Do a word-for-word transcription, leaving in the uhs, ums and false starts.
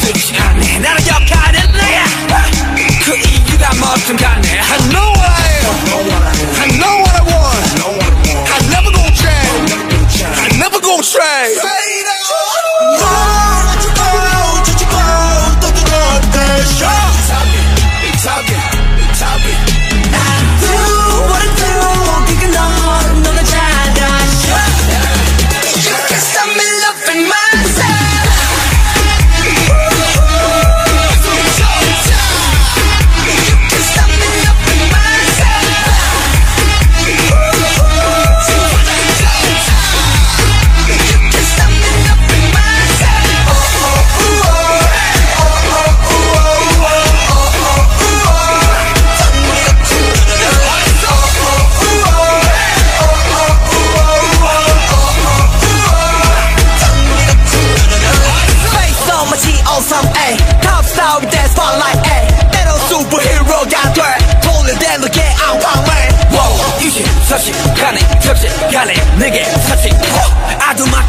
듣지 않네 나를 격하는 내야 그 이유가 뭐든 간에 I know what I am I know what I want I never gon' change I never gon' trade Top star with that spotlight, ayy. 때로 superhero가 돼. 돌릴 때 너게 안방맨. Wow, 이십, 삼십, 가네, 접시, 가네, 내게 사치. 아두막